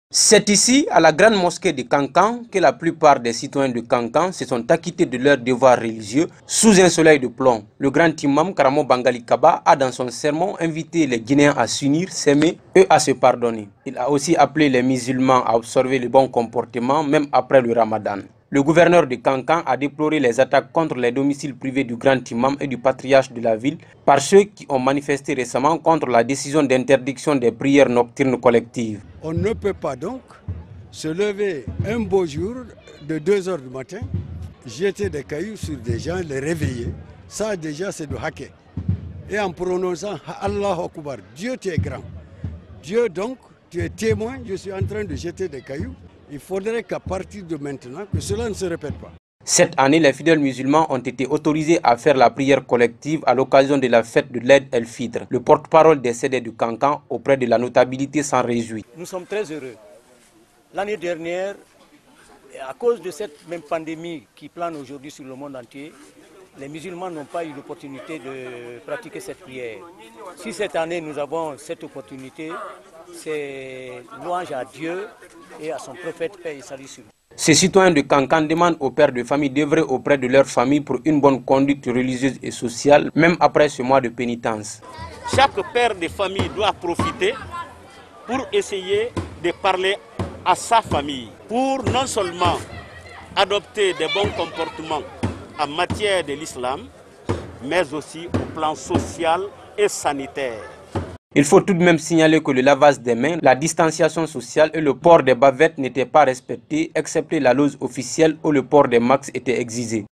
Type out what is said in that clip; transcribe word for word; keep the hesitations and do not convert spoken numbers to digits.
C'est ici, à la grande mosquée de Kankan, que la plupart des citoyens de Kankan se sont acquittés de leurs devoirs religieux sous un soleil de plomb. Le grand imam Karamo Bangali Kaba a dans son sermon invité les Guinéens à s'unir, s'aimer et à se pardonner. Il a aussi appelé les musulmans à observer le bon comportement même après le ramadan. Le gouverneur de Kankan a déploré les attaques contre les domiciles privés du grand imam et du patriarche de la ville par ceux qui ont manifesté récemment contre la décision d'interdiction des prières nocturnes collectives. On ne peut pas donc se lever un beau jour de deux heures du matin, jeter des cailloux sur des gens, les réveiller. Ça déjà c'est du hacker. Et en prononçant Allah Akbar, Dieu tu es grand. Dieu donc, tu es témoin, je suis en train de jeter des cailloux. Il faudrait qu'à partir de maintenant, que cela ne se répète pas. Cette année, les fidèles musulmans ont été autorisés à faire la prière collective à l'occasion de la fête de l'Aïd el-Fitr. Le porte-parole des C D du Kankan auprès de la notabilité s'en réjouit. Nous sommes très heureux. L'année dernière, à cause de cette même pandémie qui plane aujourd'hui sur le monde entier, les musulmans n'ont pas eu l'opportunité de pratiquer cette prière. Si cette année nous avons cette opportunité, c'est louange à Dieu et à son prophète, paix et salut sur lui. Ces citoyens de Kankan demandent aux pères de famille d'œuvrer auprès de leur famille pour une bonne conduite religieuse et sociale, même après ce mois de pénitence. Chaque père de famille doit profiter pour essayer de parler à sa famille, pour non seulement adopter des bons comportements en matière de l'islam, mais aussi au plan social et sanitaire. Il faut tout de même signaler que le lavage des mains, la distanciation sociale et le port des bavettes n'étaient pas respectés, excepté la loge officielle où le port des masques était exigé.